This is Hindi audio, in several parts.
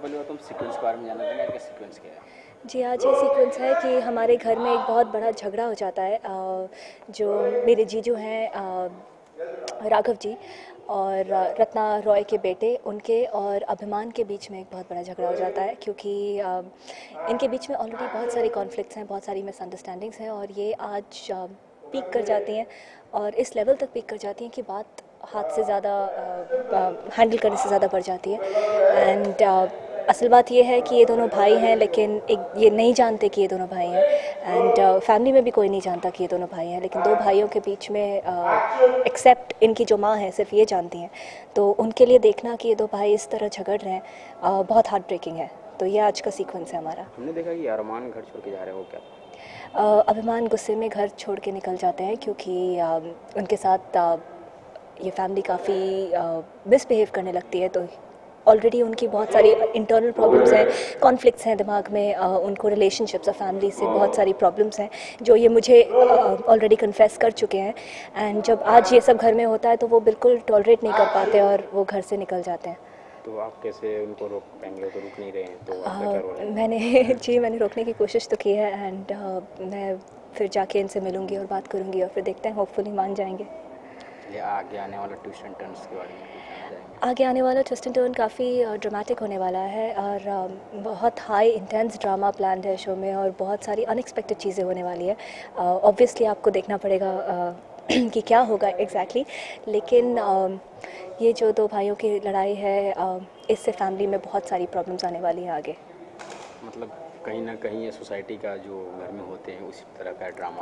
पहले तुम सीक्वेंस के बारे में जानना चाहेंगे, क्या सीक्वेंस क्या है? जी, आज ये सीक्वेंस है कि हमारे घर में एक बहुत बड़ा झगड़ा हो जाता है। जो मेरे जीजू हैं राघव जी और रत्ना रॉय के बेटे, उनके और अभिमान के बीच में एक बहुत बड़ा झगड़ा हो जाता है, क्योंकि इनके बीच में ऑलरेडी बहुत सारे कॉन्फ्लिक्ट्स हैं, बहुत सारी मिसअंडरस्टैंडिंग्स हैं, और ये आज पीक कर जाती हैं और इस लेवल तक पीक कर जाती हैं कि बात हाथ से ज़्यादा हैंडल करने से ज़्यादा बढ़ जाती है। एंड असल बात ये है कि ये दोनों भाई हैं, लेकिन एक ये नहीं जानते कि ये दोनों भाई हैं, एंड फैमिली में भी कोई नहीं जानता कि ये दोनों भाई हैं, लेकिन दो भाइयों के बीच में एक्सेप्ट इनकी जो माँ है सिर्फ ये जानती हैं। तो उनके लिए देखना कि ये दो भाई इस तरह झगड़ रहे हैं बहुत हार्ट ब्रेकिंग है। तो ये आज का सीक्वेंस है हमारा। हमने देखा कि अरमान घर छोड़ के जा रहे हैं, वो क्या? अभिमान गुस्से में घर छोड़ के निकल जाते हैं, क्योंकि उनके साथ ये फैमिली काफ़ी मिसबिहेव करने लगती है। तो ऑलरेडी उनकी बहुत सारी इंटरनल प्रॉब्लम्स हैं, कॉन्फ्लिक्ट्स हैं दिमाग में, उनको रिलेशनशिप्स और फैमिली से बहुत सारी प्रॉब्लम्स हैं जो ये मुझे ऑलरेडी कन्फेस कर चुके हैं। एंड जब आज ये सब घर में होता है तो वो बिल्कुल टॉलरेट नहीं कर पाते और वो घर से निकल जाते हैं। तो आप कैसे उनको रोक पाएंगे? तो रुक नहीं रहे हैं, तो आपका क्या रोल है? मैंने रोकने की कोशिश तो की है, एंड मैं फिर जाके इनसे मिलूँगी और बात करूँगी और फिर देखते हैं, होपफुली मान जाएंगे। ये आगे आने वाला ट्विस्ट एंड टर्न्स के बारे में कुछ जानना चाहेंगे? आगे आने वाला ट्विस्ट एंड टर्न काफ़ी ड्रामेटिक होने वाला है, और बहुत हाई इंटेंस ड्रामा प्लान है शो में, और बहुत सारी अनएक्सपेक्टेड चीज़ें होने वाली है। ऑब्वियसली आपको देखना पड़ेगा कि क्या होगा एग्जैक्टली, लेकिन ये जो दो भाइयों की लड़ाई है इससे फैमिली में बहुत सारी प्रॉब्लम्स आने वाली हैं आगे। मतलब कहीं ना कहीं ये सोसाइटी का जो घर में होते हैं उसी तरह का ड्रामा?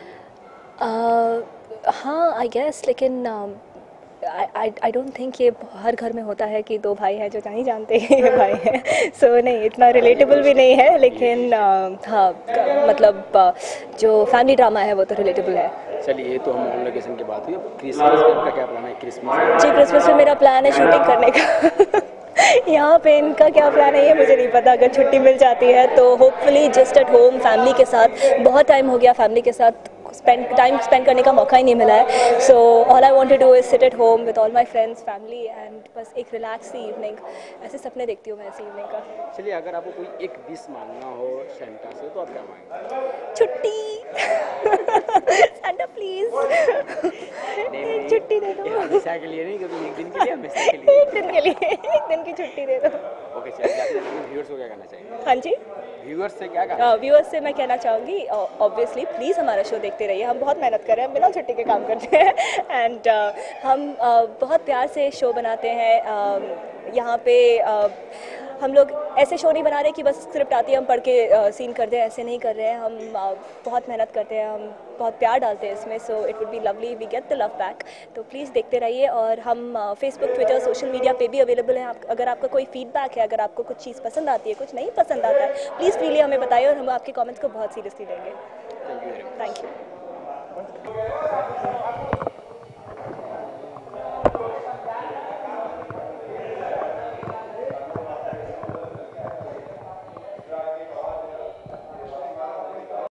हाँ, आई गेस, लेकिन आई डोंट थिंक ये हर घर में होता है कि दो भाई हैं जो नहीं जानते कि ये भाई हैं। सो नहीं, इतना रिलेटेबल भी नहीं है, लेकिन हाँ, मतलब जो फैमिली ड्रामा है वो तो रिलेटेबल है। चलिए, ये तो हम होम लोकेशन की बात हुई। अब क्रिसमस में आपका क्या प्लान है? क्रिसमस जी, क्रिसमस में मेरा प्लान है शूटिंग करने का। यहाँ पे इनका क्या प्लान है ये मुझे नहीं पता। अगर छुट्टी मिल जाती है तो hopefully just at home family के साथ। बहुत टाइम हो गया फैमिली के साथ टाइम स्पेंड करने का मौका ही नहीं मिला है। So all I want to do is sit at home with all my friends family, and बस एक रिलैक्स सी इवनिंग। ऐसे सपने देखती हूँ मैं ऐसी इवनिंग का। चलिए, अगर आपको कोई एक विश मांगना हो सेंटा से तो आप क्या मांगेंगे? छुट्टी। सेंटा प्लीज छुट्टी दे दो। हमेशा के लिए नहीं, कभी एक दिन के लिए, हमेशा के लिए? एक दिन के लिए, एक दिन की छुट्टी दे दो। ओके, चलिए, व्यूअर्स को क्या कहना चाहिए? हाँ जी, व्यूअर्स से क्या कहना? व्यूअर्स से मैं कहना चाहूँगी, ऑब्वियसली प्लीज़ हमारा शो देखते रहिए। हम बहुत मेहनत कर रहे हैं, बिना छुट्टी के काम करते हैं, एंड हम बहुत प्यार से शो बनाते हैं। यहाँ पे हम लोग ऐसे शो नहीं बना रहे कि बस स्क्रिप्ट आती है हम पढ़ के सीन कर दें, ऐसे नहीं कर रहे हैं। हम बहुत मेहनत करते हैं, हम बहुत प्यार डालते हैं इसमें। So it would be lovely we get the love back. तो प्लीज़ देखते रहिए, और हम फेसबुक, ट्विटर, सोशल मीडिया पे भी अवेलेबल हैं। अगर आपका कोई फीडबैक है, अगर आपको कुछ चीज़ पसंद आती है, कुछ नहीं पसंद आता है, प्लीज़ फ्रीली हमें बताइए, और हम आपके कमेंट्स को बहुत सीरियसली लेंगे। Thank you. Thank you.